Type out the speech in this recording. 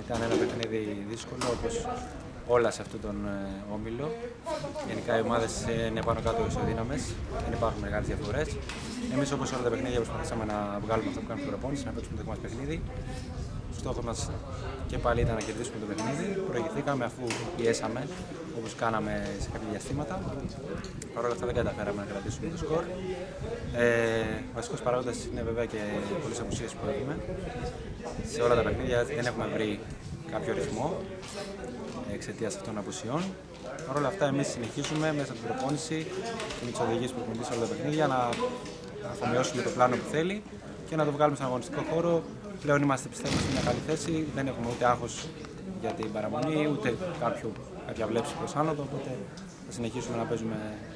Ήταν ένα παιχνίδι δύσκολο, όπως όλα σε αυτόν τον όμιλο. Γενικά οι ομάδες είναι πάνω κάτω ισοδύναμες, δεν υπάρχουν μεγάλες διαφορές. Εμείς, όπως όλα τα παιχνίδια, προσπαθήσαμε να βγάλουμε αυτό που κάνουμε στην προπόνηση, να παίξουμε το δικό μας παιχνίδι. Ο στόχος μας και πάλι ήταν να κερδίσουμε το παιχνίδι. Προηγηθήκαμε αφού πιέσαμε, όπως κάναμε σε κάποια διαστήματα. Παρ' όλα αυτά δεν καταφέραμε να κρατήσουμε το σκορ. Βασικός παράγοντας είναι βέβαια και πολλές απουσίες που έχουμε. Σε όλα τα παιχνίδια δεν έχουμε βρει κάποιο ρυθμό εξαιτίας αυτών των απουσιών. Παρ' όλα αυτά, εμείς συνεχίζουμε μέσα από την προπόνηση και με τις οδηγίες που έχουμε δει σε όλα τα παιχνίδια να αφομοιώσουμε το πλάνο που θέλει και να το βγάλουμε στον αγωνιστικό χώρο. Πλέον είμαστε, πιστεύω, σε μια καλή θέση. Δεν έχουμε ούτε άγχος για την παραμονή, ούτε κάποια βλέψη προς άνοδο. Οπότε θα συνεχίσουμε να παίζουμε